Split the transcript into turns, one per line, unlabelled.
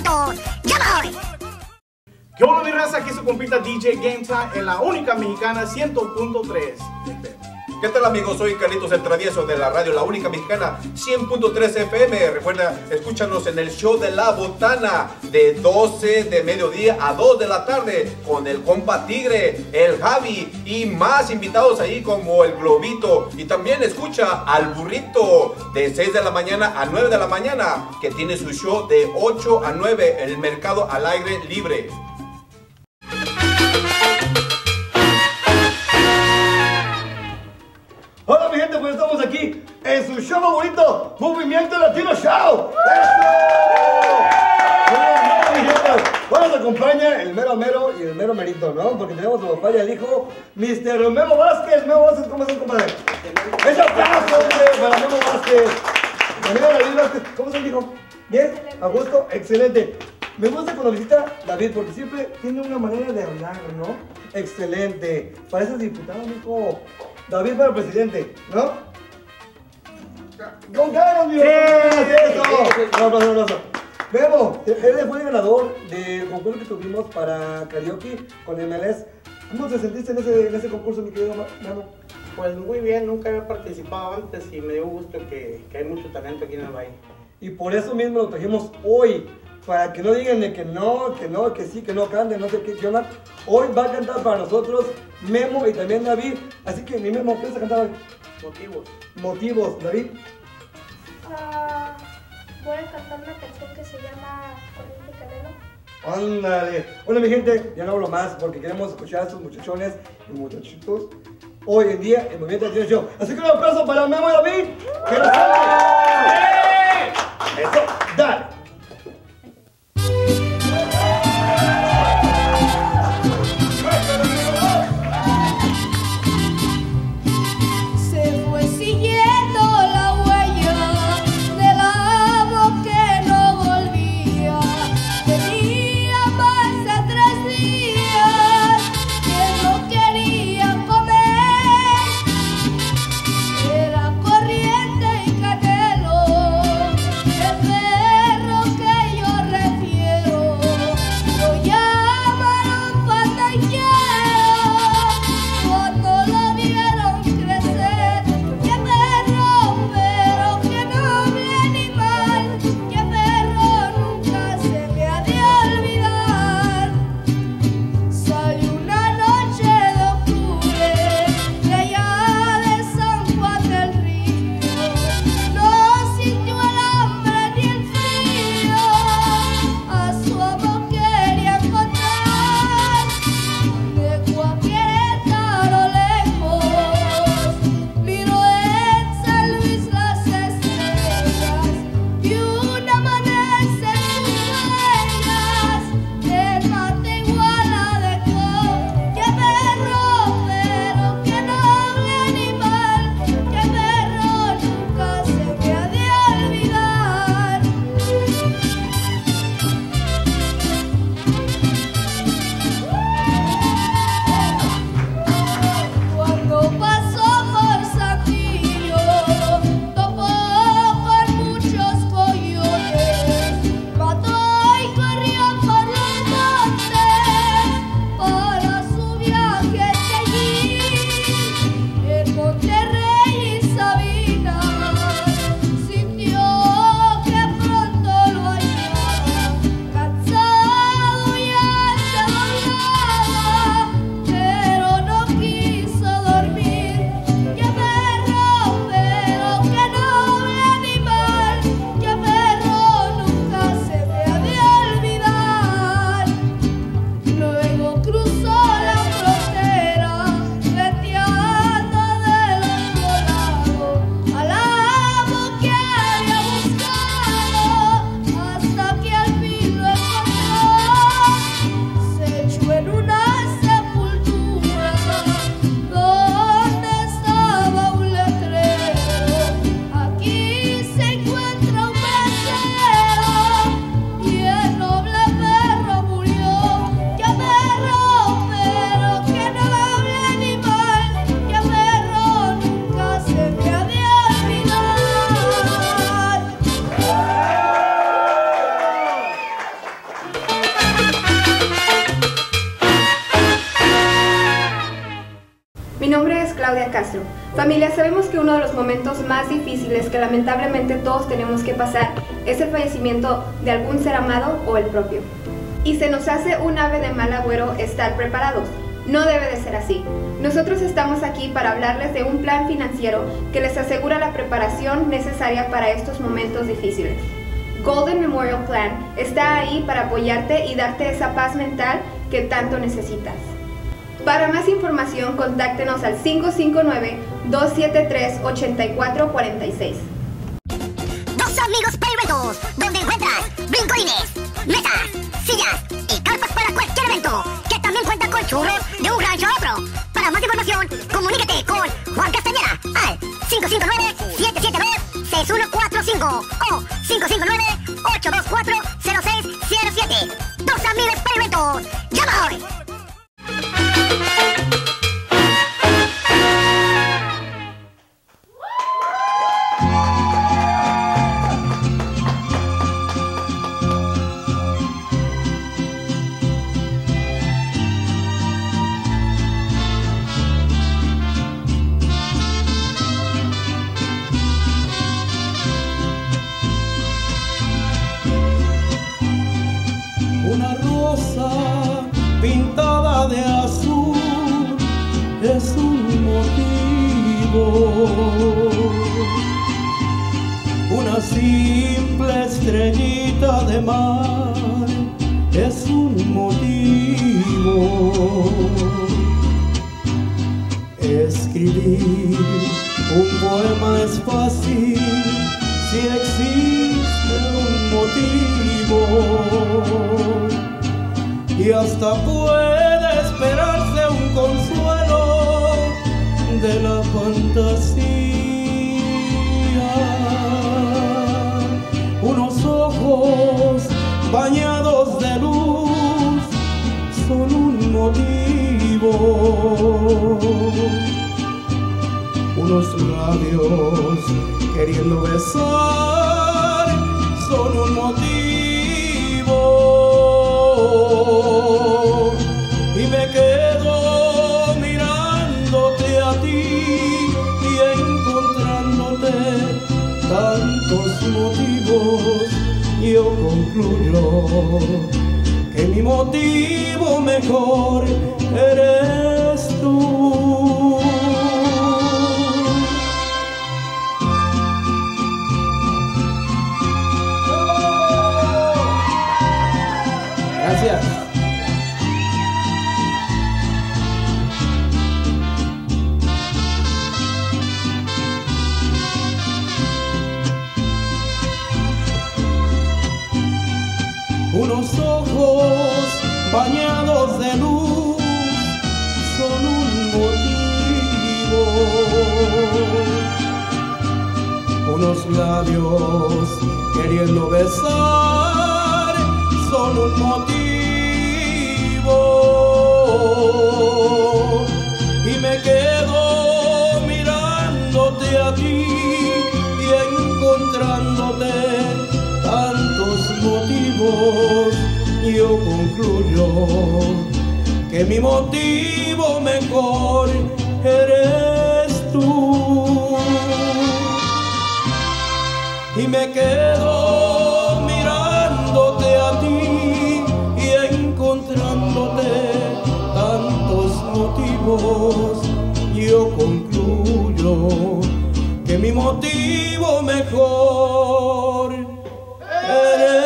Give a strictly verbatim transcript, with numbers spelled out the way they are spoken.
vamos! ¡Ya voy!
¿Qué bueno, mi raza? Aquí su compita D J Game Time en la única mexicana cien punto tres.
¿Qué tal, amigos? Soy Carlitos el Travieso de la radio La Única Mexicana cien punto tres F M. Recuerda, escúchanos en el show de La Botana de doce de mediodía a dos de la tarde con el compa Tigre, el Javi y más invitados ahí como el Globito. Y también escucha al Burrito de seis de la mañana a nueve de la mañana, que tiene su show de ocho a nueve en el mercado al aire libre.
Hola mi gente, pues estamos aquí en su show favorito, Movimiento Latino Show. ¡Eso! Mi gente, bueno, nos acompaña el mero mero y el mero merito, ¿no? Porque tenemos a su papá y al hijo, mister Memo Vázquez. Memo Vázquez, ¿cómo estás, compadre? ¡Ese aplauso, hombre, para Memo Vázquez! También a David Vázquez, ¿cómo estás, hijo? ¿Bien? ¿A gusto? Excelente. Me gusta cuando visita David porque siempre tiene una manera de hablar, ¿no? Excelente. Pareces diputado, mijo. David para presidente, ¿no? ¡Con ganas, mi ¡eso! Un aplauso, un aplauso. Memo, él fue el ganador del concurso que tuvimos para karaoke con M L S. ¿Cómo te sentiste en ese, en ese concurso, mi querido Memo?
Pues muy bien, nunca había participado antes y me dio gusto que, que hay mucho talento aquí en el valle.
Y por eso mismo lo trajimos hoy, para que no digan de que no, que no, que sí, que no cante, no sé qué, qué onda. Hoy va a cantar para nosotros Memo y también David. Así que, mi Memo, ¿qué vas a cantar hoy?
Motivos.
Motivos, David.
Uh, voy a cantar una canción que se llama Corriente Canelo.
Ándale. Bueno, mi gente, ya no hablo más porque queremos escuchar a estos muchachones y muchachitos hoy en día en Movimiento Latino Show. Así que un aplauso para Memo y David. ¡Que nos sale! Eso, dale.
Era Corriente y Canelo, el
Claudia Castro. Familia, sabemos que uno de los momentos más difíciles que lamentablemente todos tenemos que pasar es el fallecimiento de algún ser amado o el propio. Y se nos hace un ave de mal agüero estar preparados. No debe de ser así. Nosotros estamos aquí para hablarles de un plan financiero que les asegura la preparación necesaria para estos momentos difíciles. Golden Memorial Plan está ahí para apoyarte y darte esa paz mental que tanto necesitas. Para más información, contáctenos al cinco cinco nueve, dos siete tres, ocho cuatro cuatro seis.
Dos Amigos Peligrosos, donde encuentras brincolines, mesas, sillas y carpas para cualquier evento, que también cuenta con churros de un rancho a otro. Para más información, comunícate con Juan Castañeda al cinco cinco nueve, siete siete dos, seis uno cuatro cinco o cinco cinco nueve, ocho dos cuatro, cero seis cero siete. Dos Amigos Peligrosos, ¡llama hoy!
Una rosa pintada de azul es un motivo. Una simple estrellita de mar es un motivo. Escribir un poema es fácil si existe un motivo. Y hasta puede esperarse un consuelo de la fantasía. Unos ojos bañados de luz son un motivo. Unos labios queriendo besar son un motivo. Y me quedo mirándote a ti y encontrándote tantos motivos. Yo concluyo que mi motivo mejor eres tú. Gracias. Unos ojos bañados de luz son un motivo. Unos labios queriendo besar son un motivo. Y me quedo mirándote a ti y encontrándote tantos motivos. Yo concluyo que mi motivo mejor eres tú. Y me quedo mirándote a ti y encontrándote tantos motivos. Yo concluyo que mi motivo mejor eres